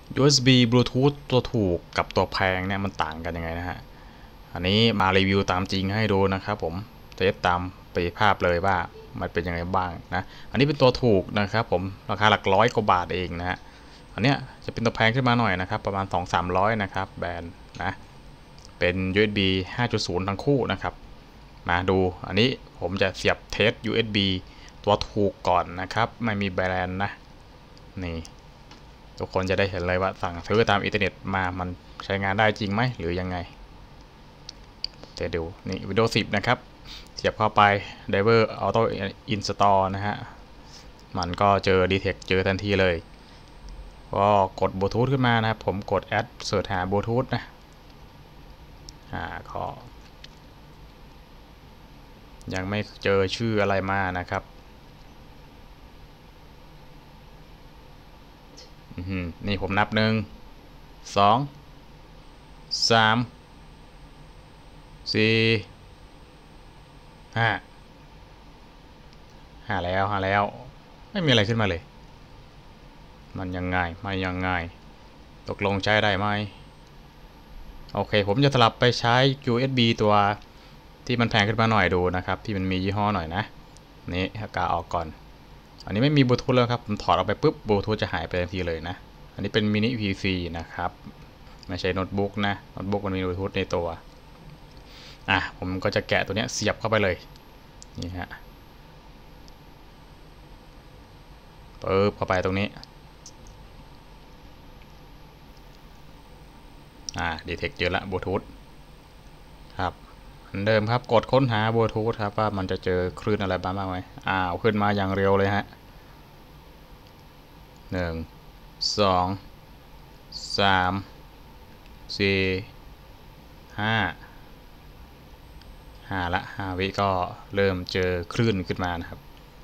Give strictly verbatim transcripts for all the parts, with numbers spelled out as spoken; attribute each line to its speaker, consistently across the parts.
Speaker 1: ยู เอส บี Bluetooth ตัวถูกกับตัวแพงเนี่ยมันต่างกันยังไงนะฮะอันนี้มารีวิวตามจริงให้ดูนะครับผมเทสตามไปภาพเลยว่ามันเป็นยังไงบ้างนะอันนี้เป็นตัวถูกนะครับผมราคาหลักร้อยกว่าบาทเองนะฮะอันเนี้ยจะเป็นตัวแพงขึ้นมาหน่อยนะครับประมาณ สองถึงสามร้อย นะครับแบรนด์นะเป็น ยู เอส บี ห้าจุดศูนย์ ทั้งคู่นะครับมาดูอันนี้ผมจะเสียบเทส ยู เอส บี ตัวถูกก่อนนะครับไม่มีแบรนด์นะนี่ทุกคนจะได้เห็นเลยว่าสั่งซื้อตามอินเทอร์เน็ตมามันใช้งานได้จริงไหมหรือยังไงจะดูนี่ Windows สิบนะครับเสียบเข้าไป Driver Auto Install นะฮะมันก็เจอ Detect เจอทันทีเลยก็กดบลูทูธขึ้นมานะครับผมกด Add เสิร์ชหาบลูทูธนะอ่าก็ยังไม่เจอชื่ออะไรมานะครับนี่ผมนับหนึ่งสองสามสี่ห้าห้าแล้วห้าแล้วไม่มีอะไรขึ้นมาเลยมันยังไงไม่ยังไงตกลงใช้ได้ไหมโอเคผมจะสลับไปใช้ ยู เอส บี ตัวที่มันแพงขึ้นมาหน่อยดูนะครับที่มันมียี่ห้อหน่อยนะนี่กาออกก่อนอันนี้ไม่มีบลูทูธแล้วครับผมถอดออกไปปุ๊บบลูทูธจะหายไปทันทีเลยนะอันนี้เป็นมินิ พี ซี นะครับไม่ใช่โน้ตบุ๊กนะโน้ตบุ๊กมันมีบลูทูธในตัวอ่ะผมก็จะแกะตัวนี้เสียบเข้าไปเลยนี่ฮะปึ๊บเข้าไปตรงนี้อ่า detect เจอละบลูทูธครับเหมือนเดิมครับกดค้นหาบลูทูธครับว่ามันจะเจอคลื่นอะไรบ้างไหมอ้าวขึ้นมาอย่างเร็วเลยฮะหนึ่งสองสามสี่ห้าห้าละห้าวิก็เริ่มเจอคลื่นขึ้นมานะครับ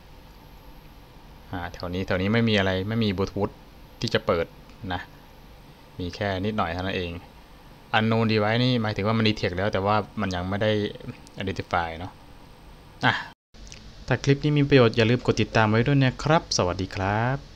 Speaker 1: แถวนี้แถวนี้ไม่มีอะไรไม่มีบลูทูธที่จะเปิดนะมีแค่นิดหน่อยเท่านั้นเอง unknown device นี่หมายถึงว่ามัน detect แล้วแต่ว่ามันยังไม่ได้ identify เนาะอ่ะถ้าคลิปนี้มีประโยชน์อย่าลืมกดติดตามไว้ด้วยนะครับสวัสดีครับ